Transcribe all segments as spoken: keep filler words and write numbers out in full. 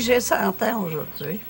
j'ai cent ans aujourd'hui.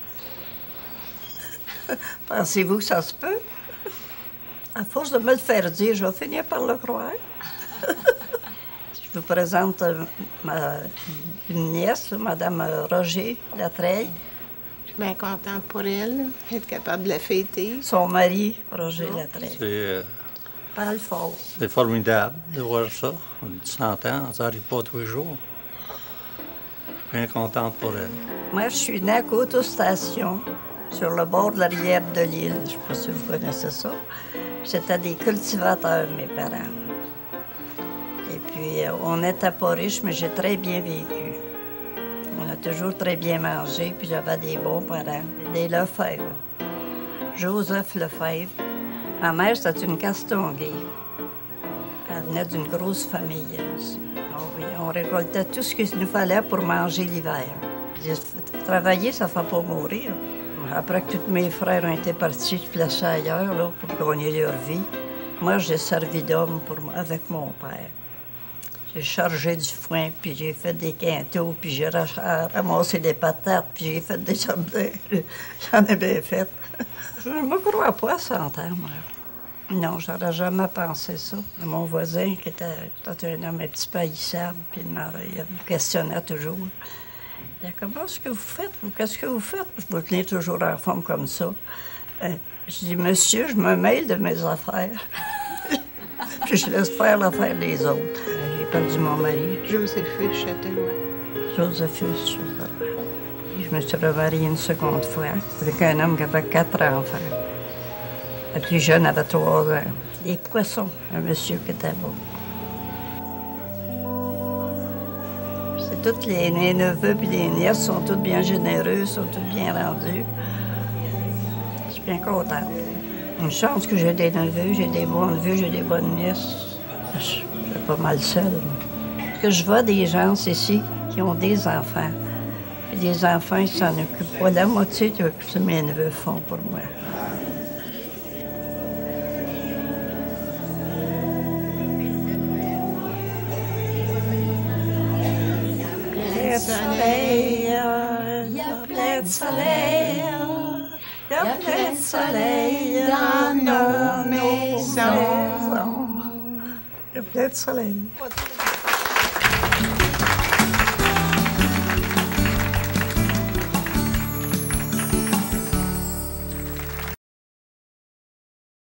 Pensez-vous que ça se peut? À force de me le faire dire, je vais finir par le croire. Je vous présente euh, ma, une nièce, Mme Roger Latreille. Je suis bien contente pour elle, être capable de la fêter. Son mari, Roger Latreille. C'est, euh, Parle fort. c'est formidable de voir ça. On a cent ans, ça n'arrive pas tous les jours. Je suis bien contente pour elle. Moi, je suis née à Côte-aux-Stations, sur le bord de la rivière de l'île. Je ne sais pas si vous connaissez ça. C'était des cultivateurs, mes parents. Et puis, euh, on n'était pas riches, mais j'ai très bien vécu. On a toujours très bien mangé, puis j'avais des bons parents. Des Lefebvre. Joseph Lefebvre. Ma mère, c'était une Castonguay. Elle venait d'une grosse famille. Oh oui, on récoltait tout ce qu'il nous fallait pour manger l'hiver. Travailler, ça ne fait pas mourir. Après que tous mes frères ont été partis se placer ailleurs là, pour gagner leur vie, moi, j'ai servi d'homme pour, avec mon père. J'ai chargé du foin, puis j'ai fait des quintaux, puis j'ai ramassé des patates, puis j'ai fait des jardins. J'en ai bien fait. Je ne me crois pas à cent ans, moi. Non, j'aurais jamais pensé ça. Mon voisin, qui était, était un homme un petit peu haïssable, puis il, il me questionnait toujours. Il dit, comment est-ce que vous faites? Qu'est-ce que vous faites? Vous tenez toujours en forme comme ça. Euh, je dis, monsieur, je me mêle de mes affaires. Puis je laisse faire l'affaire des autres. J'ai perdu mon mari. Joséphus Châtelloi. Joséphus Châtelloi. Je me suis remariée une seconde fois avec un homme qui avait quatre enfants. Le plus jeune avait trois ans. Des poissons, un monsieur qui était beau. C'est tous les, les neveux et les nièces sont tous bien généreux, sont tous bien rendus. Je suis bien contente. Une chance que j'ai des neveux, j'ai des bons neveux, j'ai des bonnes nièces. Je suis pas mal seule. Parce que je vois des gens ici qui ont des enfants. Et les enfants, ils s'en occupent pas. La moitié de ce que mes neveux font pour moi. Soleil, il y a plein de soleil, il y a plein de soleil dans nos maisons. Il y a plein de soleil.